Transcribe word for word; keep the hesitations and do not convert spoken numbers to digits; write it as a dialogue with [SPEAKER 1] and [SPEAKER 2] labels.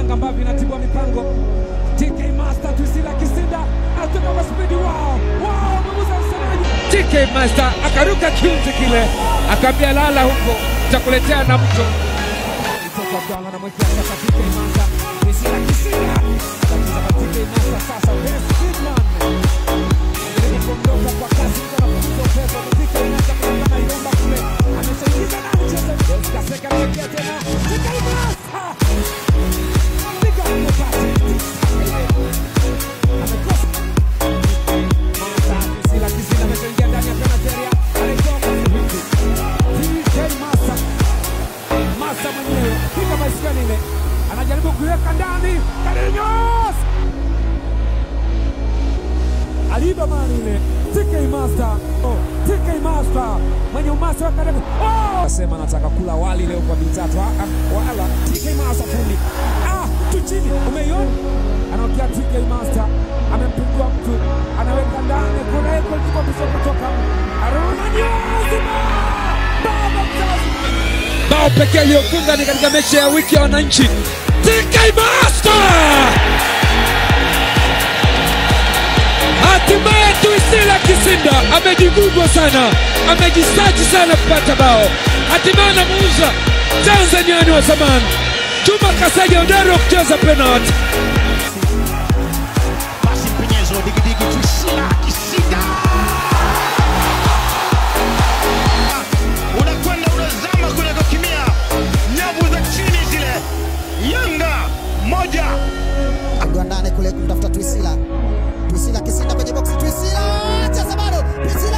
[SPEAKER 1] Yanga ambavyo inatibua mipango. T K Master Twisila Kisinda atoka kwa speed. Wow, wow, mwamuzi msemaji. T K Master akaruka kiunzi kile, akaambia lala huko, nitakuletea na mto. Mtoto Abdalla na mwekea sasa T K Master Twisila Kisinda. Atacheza kwa T K Master sasa, best Kidman. Ndio kuondoka kwa kasi kwa kufuta upepo. T K Master kama yomba kule, ameshaingiza na mchezo. Kaseka mwekea tena T K Master. Piga kwa kasi. Anajaribu kuweka ndani Carlinhos. Aliba Manile. T K Master. Oh, T K Master. Mwenye umasa wa karibu. Oh! Asema nataka kula wali leo kwa mitatu. Ah, wala T K Master fundi. Ah, tu chini. Umeiona? Anaokia T K Master. Amempigwa mtu. Anaweka ndani. Kuna eko kwa bisho kutoka. Aruna Nyozima. Baba mzazi. Bao pekee iliyofunga ni katika mechi ya wiki ya wananchi. T K Master! Hatimaye Twisila Kisinda amejigugwa sana, amejisaji sana kupata bao. Hatimaye anamuuza Tanzaniani wa zamani Juma Kasaja hodari wa kucheza penalty.
[SPEAKER 2] Basi mpenyezo digidigi Twisila Kisinda. Unakwenda unazama kwenye kokimia. Nyavu za chini zile. Yanga moja.
[SPEAKER 3] Agwandane kule kumtafuta Twisila. Twisila Kisinda kwenye box. Twisila cheza bado. Twisila